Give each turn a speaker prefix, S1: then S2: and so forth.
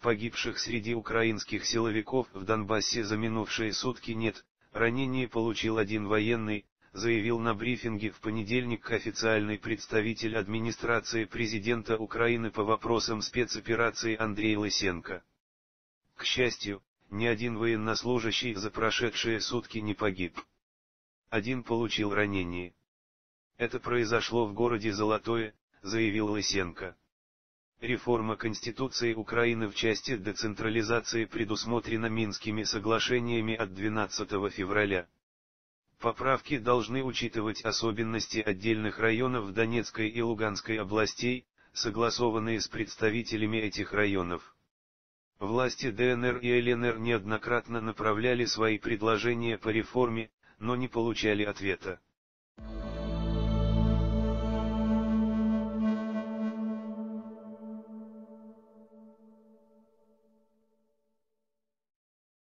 S1: погибших среди украинских силовиков в Донбассе за минувшие сутки нет, ранение получил один военный, заявил на брифинге в понедельник официальный представитель администрации президента Украины по вопросам спецоперации Андрей Лысенко. К счастью, ни один военнослужащий за прошедшие сутки не погиб. Один получил ранение. Это произошло в городе Золотое, заявил Лысенко. Реформа Конституции Украины в части децентрализации предусмотрена Минскими соглашениями от 12 февраля. Поправки должны учитывать особенности отдельных районов Донецкой и Луганской областей, согласованные с представителями этих районов. Власти ДНР и ЛНР неоднократно направляли свои предложения по реформе, но не получали ответа.